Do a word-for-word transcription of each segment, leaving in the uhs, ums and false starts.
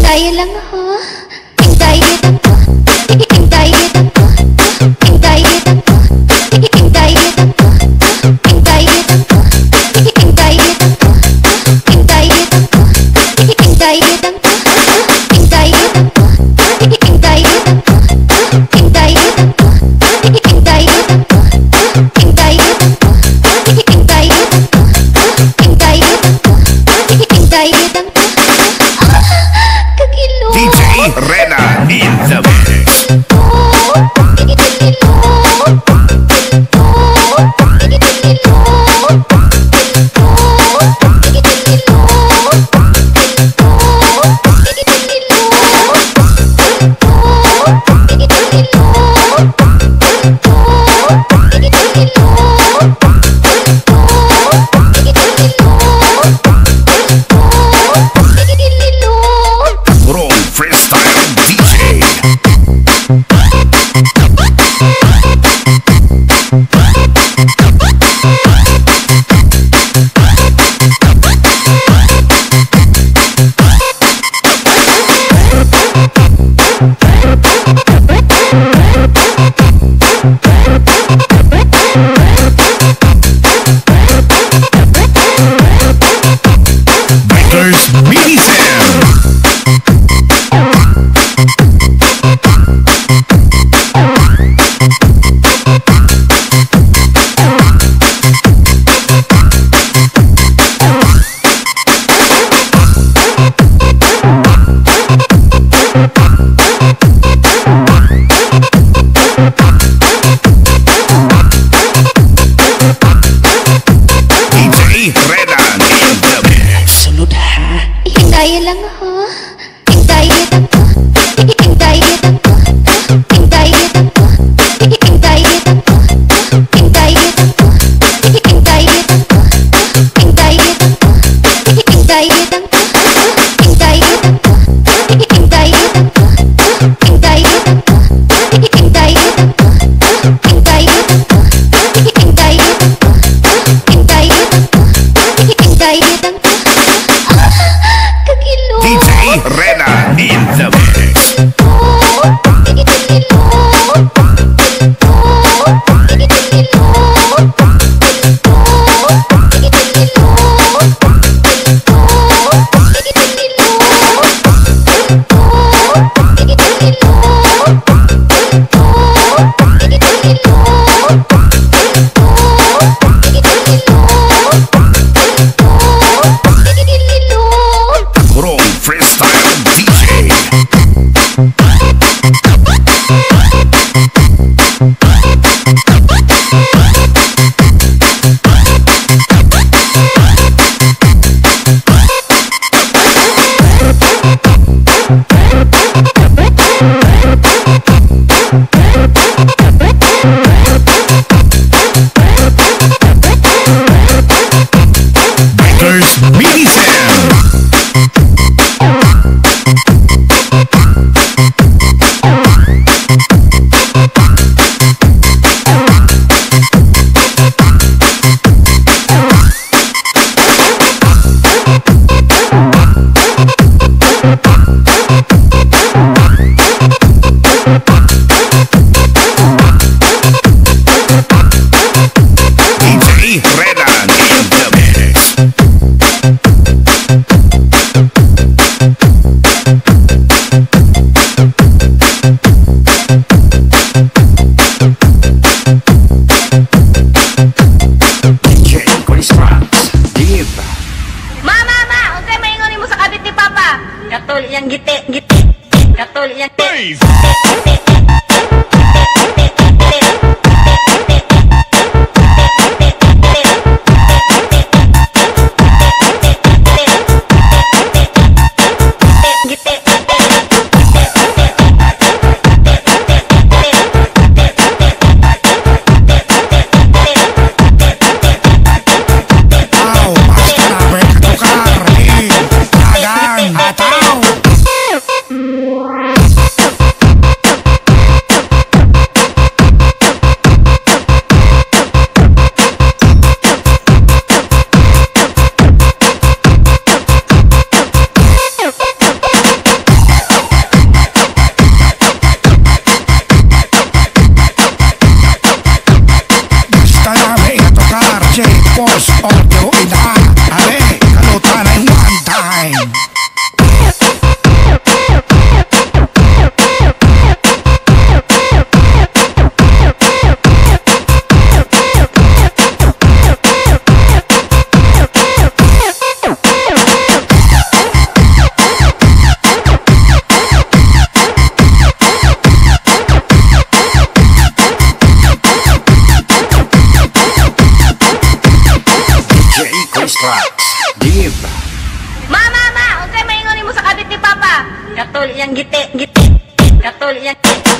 Hintayin lang ako. Hintayin ako. Hintayin ako. Hintayin ako. Hintayin ako. Hintayin ako. Hintayin ako. Hintayin ako. Hintayin ako. Hintayin ako. Hintayin ako. Hintayin ako. Hintayin ako. Hintayin ako. Hintayin ako. Hintayin ako. Hintayin ako. Kagilo. D J Rena in the mix. Rome Freestyle D J. Bikers Mini Sam. D J Rena in the mix. Sunod ha. Hintayin lang ako. Hintayin ako. Hintayin ako. Hintayin ako. Hintayin ako. Hintayin ako. Hintayin ako. Hintayin ako. Hintayin ako. Hintayin ako. Hintayin ako. Hintayin ako. Hintayin ako. Hintayin ako. Hintayin ako. Hintayin ako. Hintayin ako. Kagilo. D J Rena in the mix. Rome Freestyle D J. Bikers Mini Sam. D J Rena in the mix. D J Chris Rocks. Diva. Ma, ma, ma! Unsay maingon mo sa kabit ni Papa? Katol iyang giti, giti. Katol iyang giti. Au, basta na break tukar. Eh, tagan, ataw. Katol iyang giti, giti. Katol iyang giti, giti.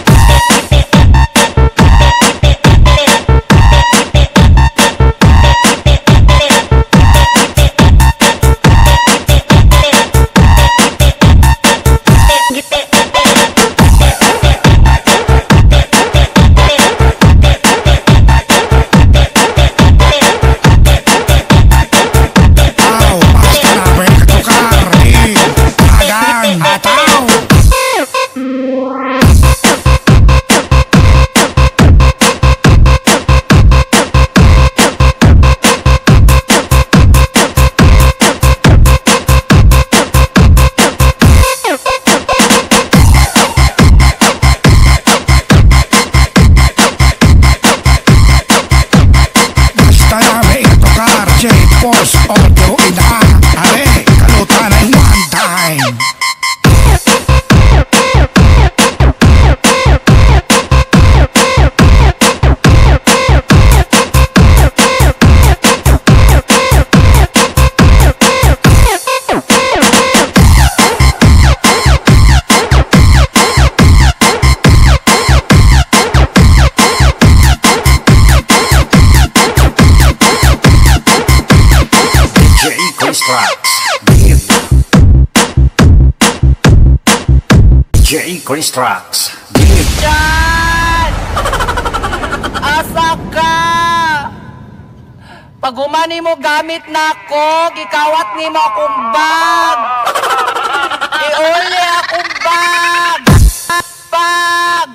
Force audio ina, are, kalutan ay one time. J Constructs. Diyan! Asa ka? Pag humani mo gamit na ako, gikawat ni mo akong bag. Iuli akong bag. Bag.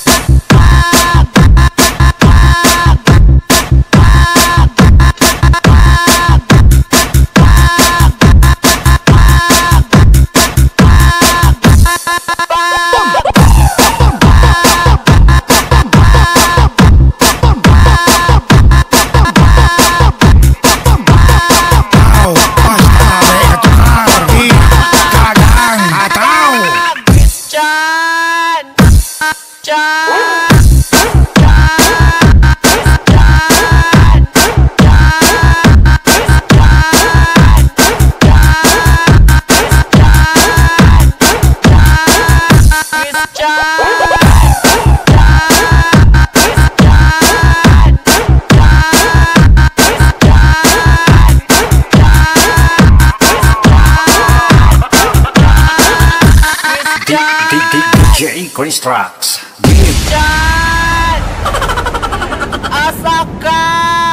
J Constructs. Diyan! Asa ka?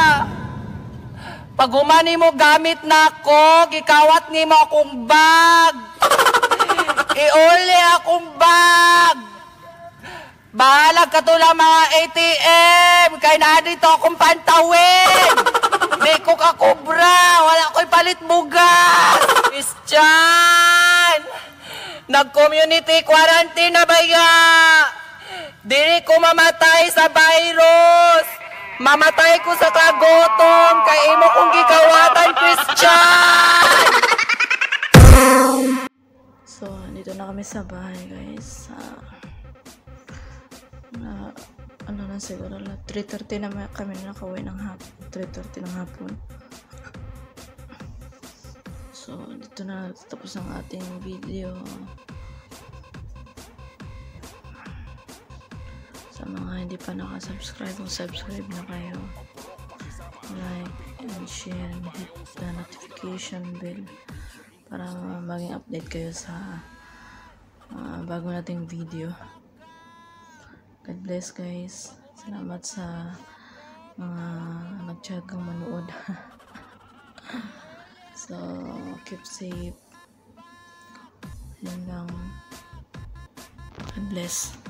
Pag humani mo gamit na ako, gikawat ni mo akong bag. Iuli akong bag. Bahalag ka to lang mga A T M. Kaya na dito akong pantawin. Di ko kakubra. Wala ko'y palit bugas. Christian! Nag-community quarantine na baya. Dili ko mamatay sa virus. Mamatay ko sa kagutom. Kay imo kong gikawatan, Christian! So, dito na kami sa bahay, guys. Uh, na, ano na siguro, three thirty na kami nakauwi ng hapon. three thirty ng hapon. So, dito na tapos ang ating video. Sa mga hindi pa nakasubscribe, kung subscribe na kayo. Like and share and hit the notification bell para maging update kayo sa uh, bago nating video. God bless, guys. Salamat sa mga nagtiyagang manood. So, keep safe. Yun lang. God bless.